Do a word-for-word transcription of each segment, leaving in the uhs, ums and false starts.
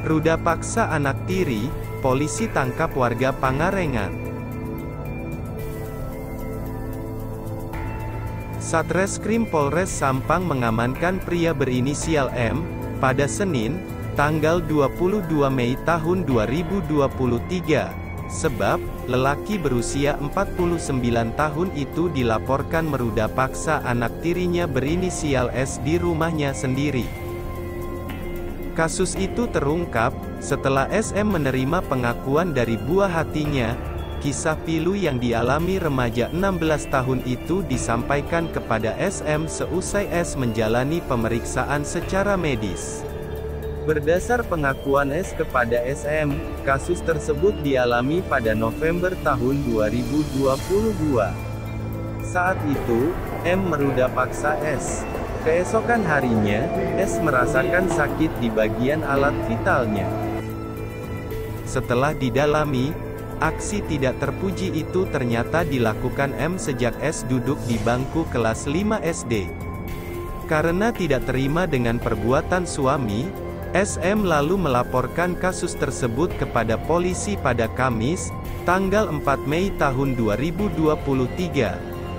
Ruda paksa anak tiri, polisi tangkap warga Pangarengan. Satreskrim Polres Sampang mengamankan pria berinisial M, pada Senin, tanggal dua puluh dua Mei tahun dua ribu dua puluh tiga. Sebab, lelaki berusia empat puluh sembilan tahun itu dilaporkan meruda paksa anak tirinya berinisial S di rumahnya sendiri. Kasus itu terungkap, setelah S M menerima pengakuan dari buah hatinya. Kisah pilu yang dialami remaja enam belas tahun itu disampaikan kepada S M seusai S menjalani pemeriksaan secara medis. Berdasar pengakuan S kepada S M, kasus tersebut dialami pada November tahun dua ribu dua puluh dua. Saat itu, M meruda paksa S. Keesokan harinya, S merasakan sakit di bagian alat vitalnya. Setelah didalami, aksi tidak terpuji itu ternyata dilakukan M sejak S duduk di bangku kelas lima S D. Karena tidak terima dengan perbuatan suami, S M lalu melaporkan kasus tersebut kepada polisi pada Kamis, tanggal empat Mei tahun dua ribu dua puluh tiga.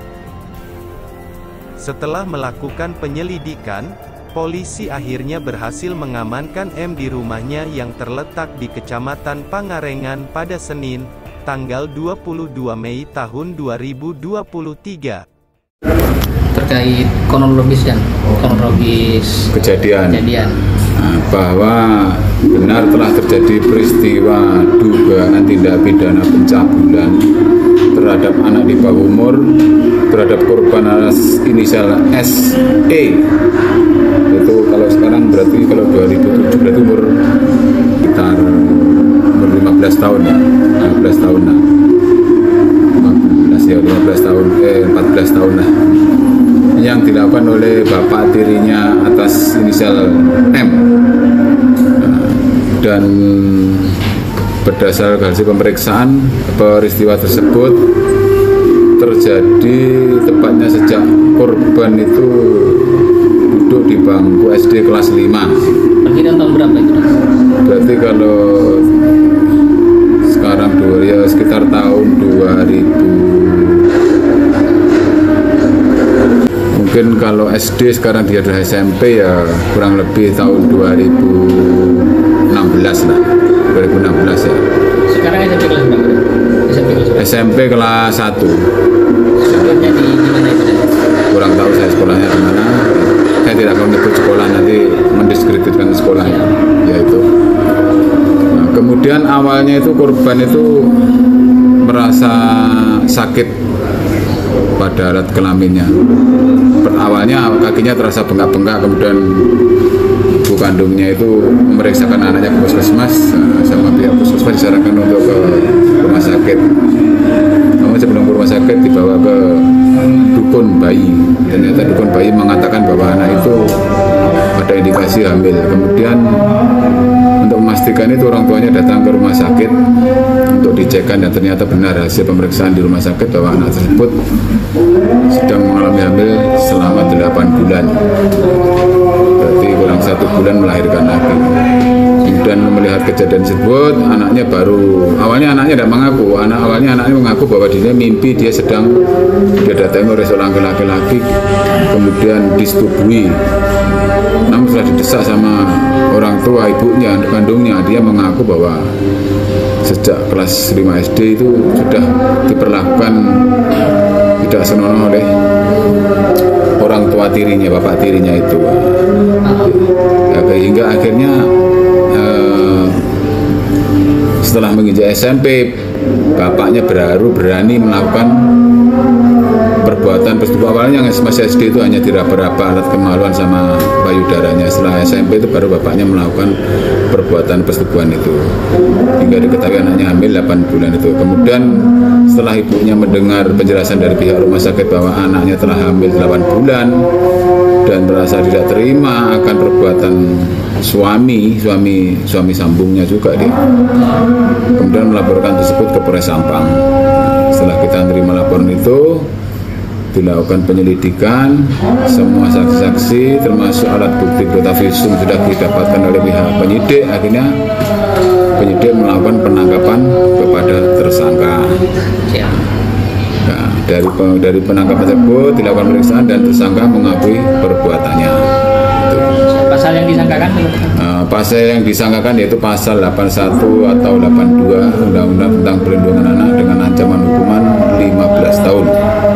Setelah melakukan penyelidikan, polisi akhirnya berhasil mengamankan M di rumahnya yang terletak di Kecamatan Pangarengan pada Senin, tanggal dua puluh dua Mei tahun dua ribu dua puluh tiga. Terkait kronologis dan kronologis kejadian, kejadian. Nah, bahwa benar telah terjadi peristiwa dugaan tindak pidana pencabulan terhadap anak di bawah umur, terhadap korban atas inisial S E. Itu kalau sekarang berarti kalau dua ribu tujuh berarti umur sekitar umur lima belas tahun ya, lima belas tahun lah, lima belas ya, lima belas tahun, eh empat belas tahun lah, yang dilakukan oleh bapak tirinya atas inisial M. Dan berdasar hasil pemeriksaan, peristiwa tersebut terjadi tepatnya sejak korban itu duduk di bangku S D kelas lima. Perkiraan tahun berapa itu? Berarti kalau sekarang dua ya sekitar tahun dua ribu. Mungkin kalau S D sekarang dia sudah S M P ya kurang lebih tahun dua ribu enam belas lah, dua ribu enam belas ya. Sekarang S M P kelas berapa? S M P kelas berapa? S M P kelas satu. Sekolahnya di mana itu? Kurang tahu saya sekolahnya di mana. Saya tidak akan menyebut sekolah, nanti mendiskreditkan sekolahnya. Ya itu. Nah, kemudian awalnya itu korban itu merasa sakit pada alat kelaminnya. Awalnya kakinya terasa bengkak-bengkak, kemudian ibu kandungnya itu memeriksakan anaknya ke puskesmas, sama pihak puskesmas disarankan untuk ke rumah sakit. Namun sebelum ke rumah sakit dibawa ke dukun bayi. Ternyata dukun bayi mengatakan bahwa anak itu ada indikasi hamil. Kemudian untuk memastikan itu orang tuanya datang ke rumah sakit untuk dicekkan, dan ternyata benar hasil pemeriksaan di rumah sakit bahwa anak tersebut sedang mengalami hamil selama delapan bulan. Berarti kurang satu bulan melahirkan lagi. Kemudian melihat kejadian tersebut, anaknya baru awalnya anaknya tidak mengaku. Anak awalnya anaknya mengaku bahwa dia mimpi dia sedang didatangi oleh seorang laki-laki, kemudian disetubuhi. Namun setelah didesak sama orang tua ibunya, kandungnya, dia mengaku bahwa sejak kelas lima S D itu sudah diperlakukan tidak senonoh oleh orang tua tirinya, bapak tirinya itu. Ya, hingga akhirnya eh, setelah menginjak S M P, bapaknya baru berani melakukan perbuatan persetubuhan. Awalnya yang masih S D itu hanya diraba-raba alat kemaluan sama payudaranya. Setelah S M P itu baru bapaknya melakukan perbuatan persetubuhan itu, hingga diketahui anaknya hamil delapan bulan itu. Kemudian setelah ibunya mendengar penjelasan dari pihak rumah sakit bahwa anaknya telah hamil delapan bulan dan merasa tidak terima akan perbuatan suami suami suami sambungnya juga dia, kemudian melaporkan tersebut ke Polres Sampang. Setelah kita menerima laporan itu, dilakukan penyelidikan, semua saksi-saksi termasuk alat bukti berupa visum sudah didapatkan oleh pihak penyidik. Akhirnya penyidik melakukan penangkapan kepada tersangka. Nah, dari dari penangkapan tersebut dilakukan pemeriksaan dan tersangka mengakui perbuatannya. Itu. Pasal yang disangkakan? Nah, pasal yang disangkakan yaitu pasal delapan puluh satu atau delapan puluh dua Undang-Undang tentang Perlindungan Anak dengan ancaman hukuman lima belas tahun.